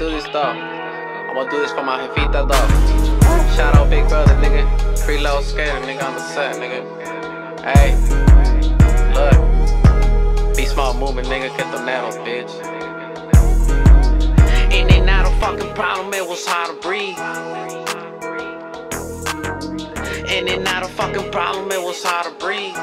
do this though. I'ma do this for my jefita though. Shout out Big Brother, nigga. Free Lil Skater, nigga, on the set, nigga. Hey, look. Be smart movement, nigga. Get them nanos, bitch. It ain't not a fucking problem, it was hard to breathe. It ain't not a fucking problem, it was hard to breathe.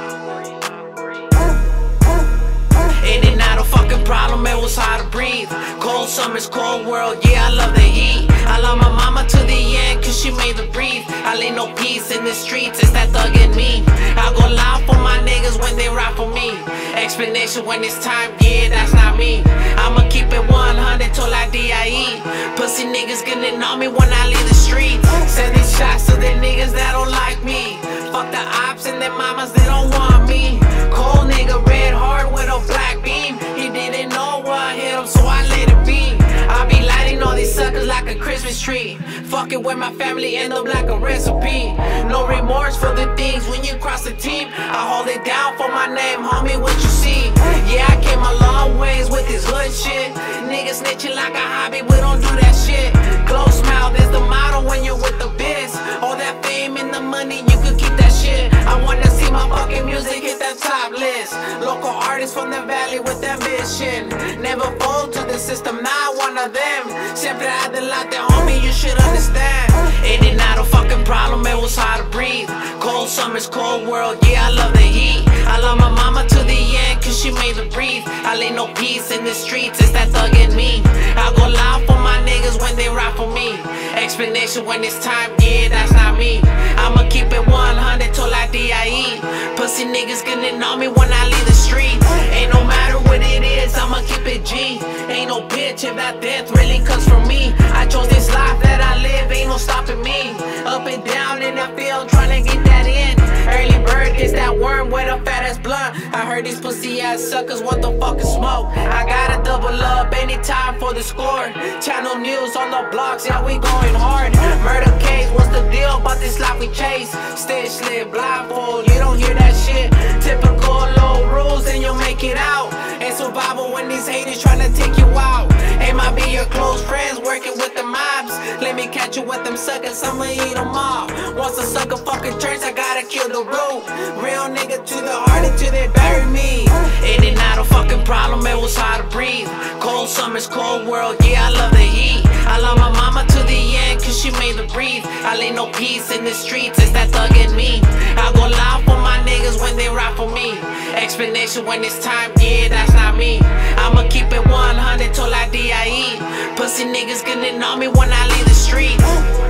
It ain't not a fucking problem, it was hard to breathe. Cold summers, cold world, yeah, I love the heat. I love my mama to the end, cause she made me breathe. I lay no peace in the streets, it's that thug in me. I go loud for my niggas when they ride for me. Explanation when it's time, yeah, that's not me. I'ma keep it 100 till I die. Pussy niggas gonna know me when I leave the streets. Sending shots to the niggas that don't like me. Fuck the ops and their mamas, they don't want me. Cold nigga, red heart with a black beam. He didn't know what hit him, so I let it be. I be lighting all these suckers like a Christmas tree. Fucking with my family, end up like a recipe. No remorse for the things when you cross the team. I hold it down for my name, homie, what you see? Yeah, I came a long ways with this hood shit. Niggas snitching like a hobby, we don't do that shit. Close mouth is the motto when you're with the biz. All that fame and the money, you could keep that shit. I wanna see my fucking music hit that top list. Local artists from the valley with ambition. Never fold to the system, not one of them. Siempre adelante, homie, you should understand. It ain't not a fucking problem, it was hard to breathe. Cold summers, cold world, yeah, I love the heat. I love my mama to the end, cause she made me breathe. I lay no peace in the streets, it's that thug in me. I go loud for my niggas when they ride for me. Explanation when it's time, yeah, that's not me. I'ma keep it 100 till I die. Pussy niggas gonna know me when I leave the streets. Ain't no matter what it is, I'ma keep it G. Ain't no bitch if that death really comes from me. I chose this life that I live, ain't no stopping me. Up and down in the field, tryna get that in. Early bird gets that worm with a fat ass blunt. I heard these pussy ass suckers want the fucking smoke. I gotta double up anytime for the score. Channel news on the blocks, yeah, we going hard. Murder case, what's the deal about this life we chase? Stitch slit, blindfold, you don't hear that shit. Typical low rules and you'll make it out. And survival when these haters tryna take you out. They might be your close friends working with the mobs. Let me catch you with them suckers, I'ma eat them all. Once a sucker fucking turns, I gotta kill the root. Real nigga to the heart until they bury me. It ain't not a fucking problem, it was hard to breathe. Cold summers, cold world, yeah, I love the heat. I love my mama to the end, cause she made me breathe. I lay no peace in the streets, it's that thug in me. I go loud for my niggas when they ride for me. Explanation when it's time, yeah, that's not me. I'ma keep it 100 till I die. Pussy niggas gonna know me when I leave the streets.